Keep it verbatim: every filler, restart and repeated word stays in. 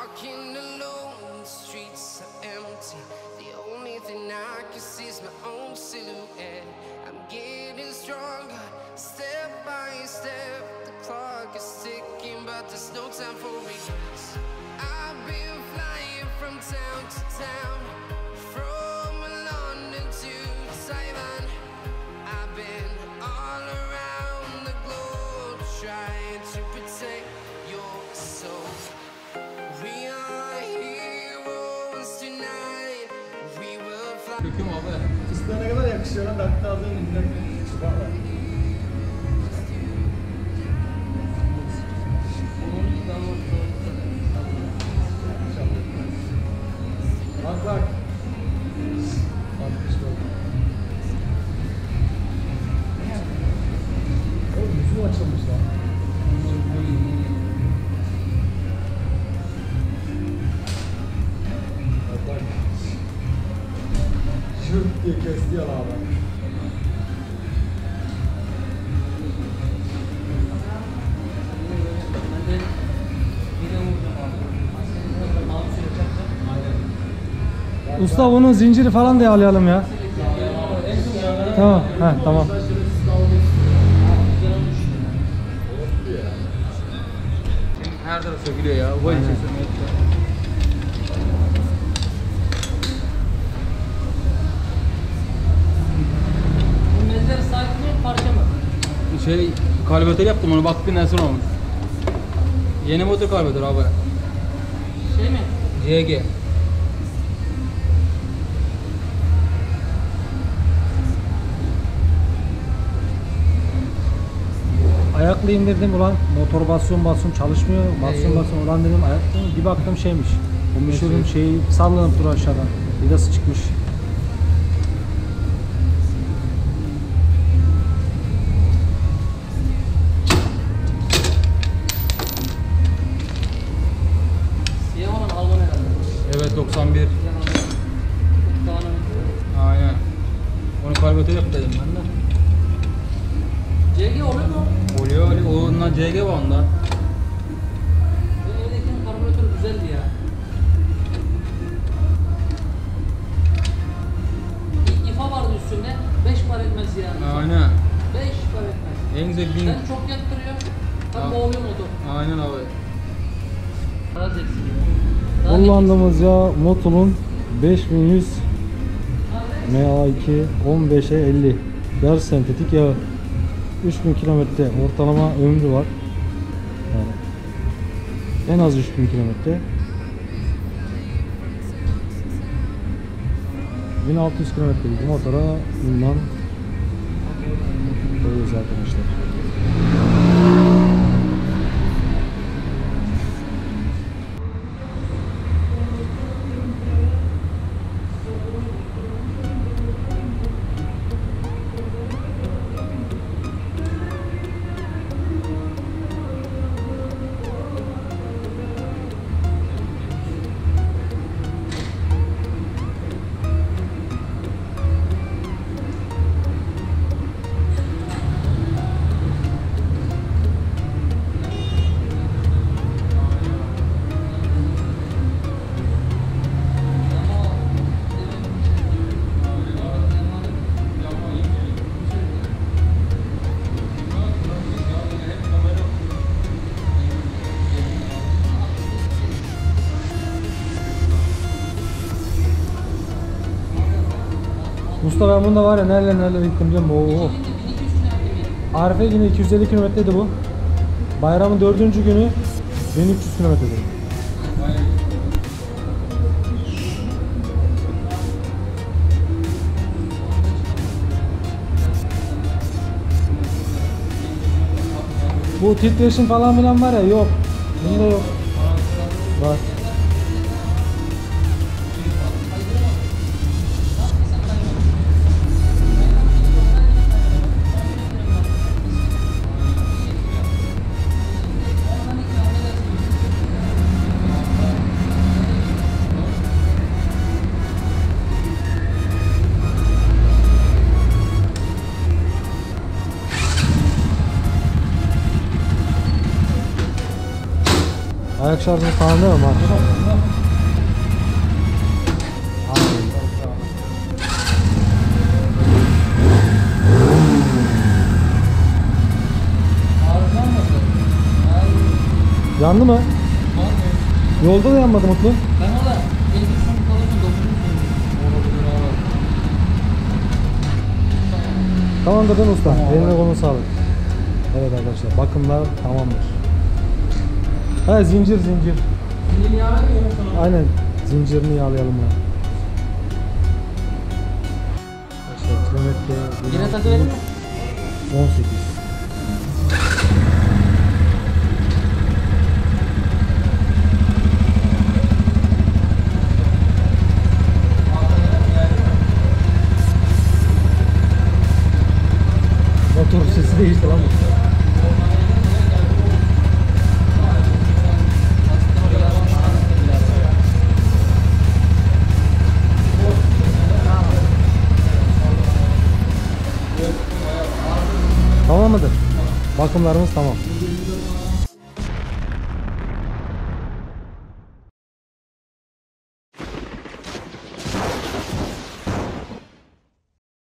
Walking alone, the streets are empty. The only thing I can see is my own silhouette. I'm getting stronger, step by step. The clock is ticking, but there's no time for regrets. I've been flying from town to town, from London to Taiwan. I've been all around the globe, trying to protect your soul. We are heroes tonight. We will fly. Köküm abi. Fıstığa ne kadar yakışıyor lan? Dakika aldığın indirak çıkar var. Bak bak. Oğlum yüzüm açılmış lan. Bak bak. Şırt diye kesti ya abi. Usta bunun zinciri falan da ayarlayalım ya. Tamam, ha tamam. Her taraf sökülüyor ya. Bu içi Bu mezler sakin mi, parça mı? Şey, karbüratör yaptım onu, baktın en son olmuş. Yeni motor karbüratör abi. Şey mi? C G. Ayakla indirdim ulan motor basıyorum basıyorum çalışmıyor. Basıyorum basıyorum ulan dedim ayakla bir baktım şeymiş. O meşhurun şeyi sallanıp dur aşağıdan. Vidası çıkmış. Siyah olan Alman herhalde. Evet doksan bir. Dağının. Aynen. Onu karbüratör yap dedim ben de. C G oluyor mu? Oluyor öyle. Onunla C G var onda. Benim evdekinin karbüratörü güzeldi ya. İ- İfa vardı üstünde. beş para etmez yani. Aynen. beş para etmez. En güzel bin. Sen çok yaktırıyor. Tam Ha. boğuluyor motor. Aynen abi. Daha zevksiz. Daha Kullandığımız yağ Moto'nun beş bin yüz M A iki on beşe elli yarı sentetik yağı. üç bin kilometre ortalama ömrü var. Yani en az üç bin kilometre. bin altı yüz kilometrelik motora bundan koyuyoruz arkadaşlar. Usta ben bunda var ya nereler nereler gittim biliyor musun? Oo. Arife yine iki yüz elli kilometreydi bu. Bayramın dördüncü günü bin üç yüz kilometreydi. Bu titreşim falan filan var ya yok. Bunda yok. Var. Ayak şarjımız tamam değil mi Mark? Yandı mı? Yolda da yanmadı Mutlu. Ben valla en son kalırsa dokuzun Tamamdır değil mi usta? Eline koluna sağlık. Evet arkadaşlar bakımlar tamamdır. Ha zincir zincir. Şimdi yağ vermiyor sana. Aynen zincirini yağlayalım ya. Arkadaşlar kilometre Yine takı verir mi? on sekiz. Motor sesi değişti lan. Tamam mıdır? Bakımlarımız tamam.